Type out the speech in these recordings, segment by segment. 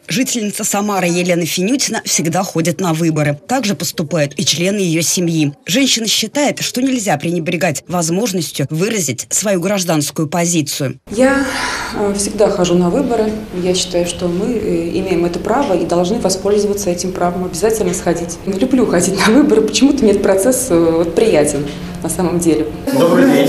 Жительница Самары Елена Финютина всегда ходит на выборы. Также поступают и члены ее семьи. Женщина считает, что нельзя пренебрегать возможностью выразить свою гражданскую позицию. Я всегда хожу на выборы. Я считаю, что мы имеем это право и должны воспользоваться этим правом. Обязательно сходить. Люблю ходить на выборы. Почему-то мне этот процесс приятен на самом деле. Добрый день.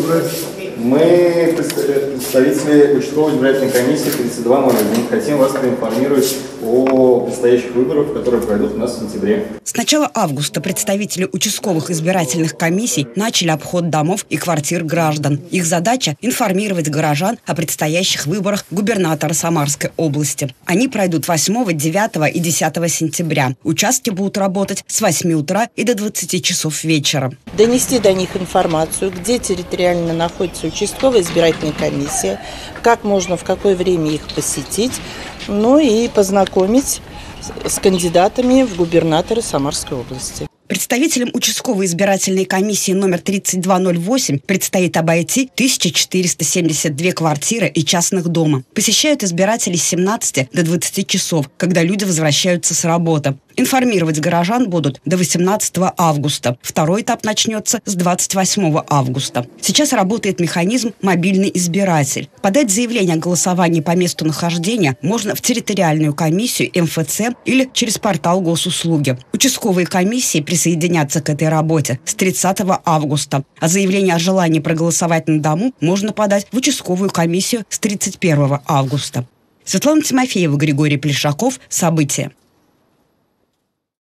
Мы представители участковой избирательной комиссии 3201. Хотим вас проинформировать о предстоящих выборах, которые пройдут у нас в сентябре. С начала августа представители участковых избирательных комиссий начали обход домов и квартир граждан. Их задача – информировать горожан о предстоящих выборах губернатора Самарской области. Они пройдут 8, 9 и 10 сентября. Участки будут работать с 8 утра и до 20 часов вечера. Донести до них информацию, где территориально находится участковая избирательная комиссия, как можно, в какое время их посетить, ну и познакомить с кандидатами в губернаторы Самарской области. Представителям участковой избирательной комиссии номер 3208 предстоит обойти 1472 квартиры и частных дома. Посещают избиратели с 17 до 20 часов, когда люди возвращаются с работы. Информировать горожан будут до 18 августа. Второй этап начнется с 28 августа. Сейчас работает механизм «Мобильный избиратель». Подать заявление о голосовании по месту нахождения можно в территориальную комиссию МФЦ или через портал госуслуги. Участковые комиссии присоединятся к этой работе с 30 августа. А заявление о желании проголосовать на дому можно подать в участковую комиссию с 31 августа. Светлана Тимофеева, Григорий Плешаков. События.